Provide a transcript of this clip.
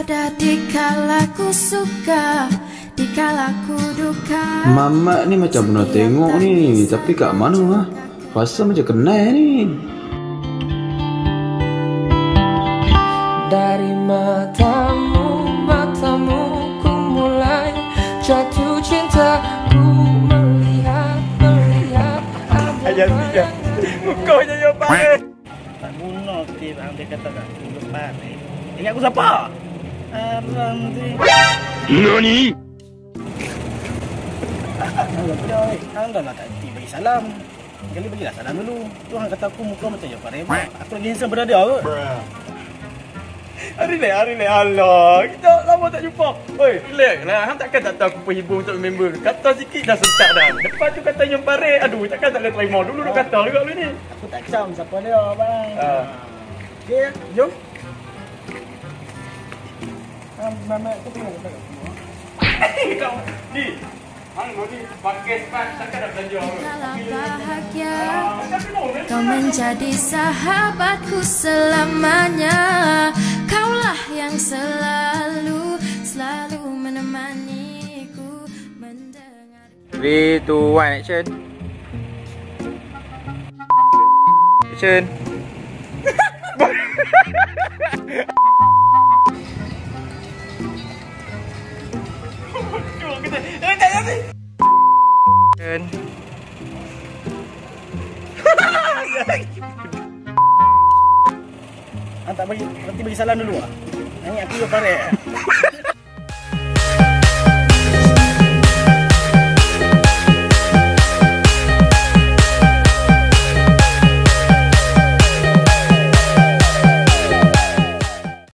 Ada dikala ku suka, dikala ku duka. Mama ni macam pernah tengok ni, tapi kat mana lah? Rasa macam kenal ni. Dari matamu, matamu ku mulai jatuh cinta. Ku melihat Ayah dia, kau je yang paling. Tak guna tip dia kata tak tunggu paling. Ingat aku siapa? Abang tu. NANI? Angga lah tak bagi salam. Kali bagilah salam dulu. Tuhan kata aku muka macam Jafar Rehman. Aku lagi handsome berada kot. Hari ni, Allah. Kita lama tak jumpa. Oi, relax lah. Hang takkan tak tahu aku penghibur untuk member. Kata sikit dah sentak dah. Lepas tu kata yang pare. Aduh, takkan tak boleh terima. Dulu dah kata juga lu ni. Aku tak kisah siapa dia, bang. Okey, jom. Mama, aku tengok. Kau ni. Hang ni pakai spat takkan dah belanja. Kala bahagia, kau menjadi sahabatku selamanya. Kaulah yang selalu menemaniku mendengar. 3, 2, 1, action. Action. Action. Hang tak bagi, nanti bagi salam dulu ah. Nyanyi aku je pare.